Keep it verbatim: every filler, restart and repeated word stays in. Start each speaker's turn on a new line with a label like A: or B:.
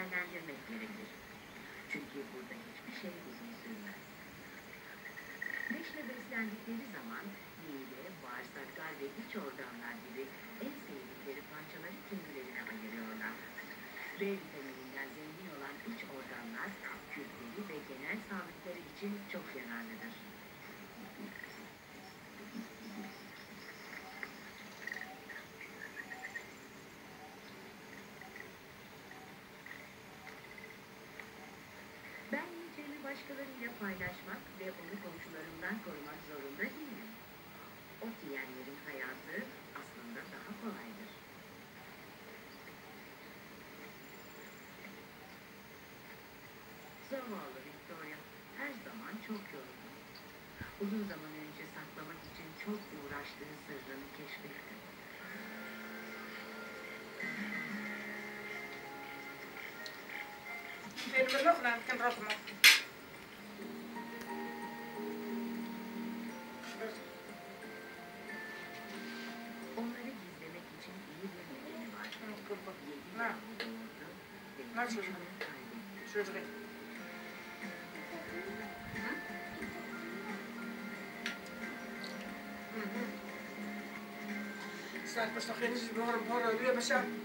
A: değerlendirmek gerekir. Çünkü burada hiçbir şey uzun sürmez. Beşle beslendikleri zaman mide, bağırsaklar ve iç organlar gibi en sevdikleri parçaları kendilerine ayırıyorlar. B vitamininden zengin olan iç organlar, kültürü ve genel sağlıkları için çok yararlıdır. Ben yiyeceğimi başkalarıyla paylaşmak ve onu komşularımdan korumak zorunda değilim. Ot yiyenlerin hayatı aslında daha kolaydır. Zavallı Victoria her zaman çok yoruldu. Uzun zaman önce saklamak için çok uğraştığı sırrını keşfetti.
B: Benim lafla kan rakma.
A: Onları gizlemek için iyi bir nedeni var. Yedi
B: Ne?
A: yavru doğurdu ve
B: Nasıl?
A: üçünü kaybetti.
B: Şuraya. Saat başta kendisi bir horon horon diye başa.